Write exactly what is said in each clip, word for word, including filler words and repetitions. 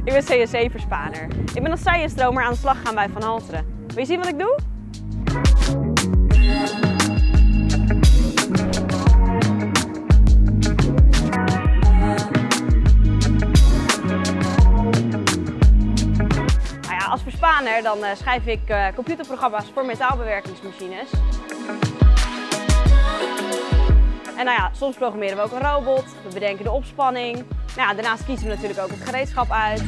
Ik ben C N C-verspaner. Ik ben als zijenstromer aan de slag gegaan bij Van Halteren. Wil je zien wat ik doe? Nou ja, als verspaner dan uh, schrijf ik uh, computerprogramma's voor metaalbewerkingsmachines. En nou ja, soms programmeren we ook een robot, we bedenken de opspanning. Nou ja, daarnaast kiezen we natuurlijk ook het gereedschap uit.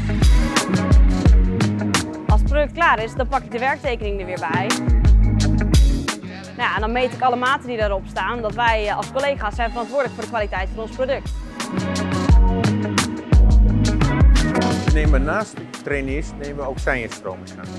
Als het product klaar is, dan pak ik de werktekening er weer bij. Nou ja, en dan meet ik alle maten die daarop staan, omdat wij als collega's zijn verantwoordelijk voor de kwaliteit van ons product. We nemen naast trainees nemen we ook zijnstromers aan.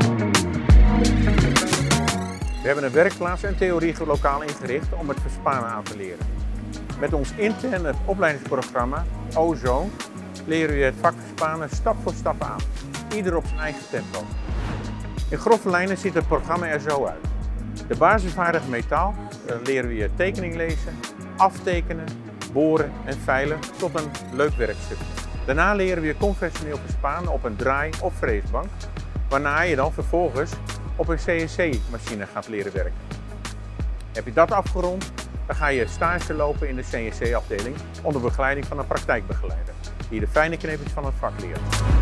We hebben een werkplaats en theorie lokaal ingericht om het verspanen aan te leren. Met ons interne opleidingsprogramma Ozone leren we het vak verspanen stap voor stap aan. Ieder op zijn eigen tempo. In grove lijnen ziet het programma er zo uit. De basisvaardige metaal leren we je tekening lezen, aftekenen, boren en veilen tot een leuk werkstuk. Daarna leren we je conventioneel verspanen op een draai- of freesbank, waarna je dan vervolgens op een C N C-machine gaat leren werken. Heb je dat afgerond, dan ga je stage lopen in de C N C-afdeling onder begeleiding van een praktijkbegeleider, die de fijne kneepjes van het vak leert.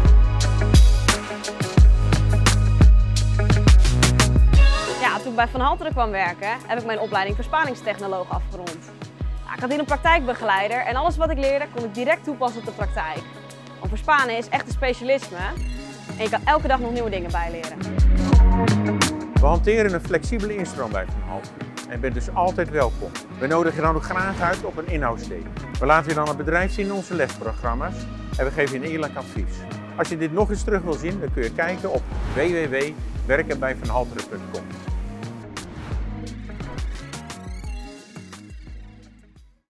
Ja, toen ik bij Van Halteren kwam werken, heb ik mijn opleiding verspaningstechnoloog afgerond. Nou, ik had hier een praktijkbegeleider en alles wat ik leerde kon ik direct toepassen op de praktijk. Want verspanen is echt een specialisme en je kan elke dag nog nieuwe dingen bijleren. We hanteren een flexibele instroom bij Van Halteren en bent dus altijd welkom. We nodigen je dan ook graag uit op een inhoudsday. We laten je dan het bedrijf zien in onze lesprogramma's en we geven je een eerlijk advies. Als je dit nog eens terug wil zien, dan kun je kijken op w w w punt werken bij van halteren punt com.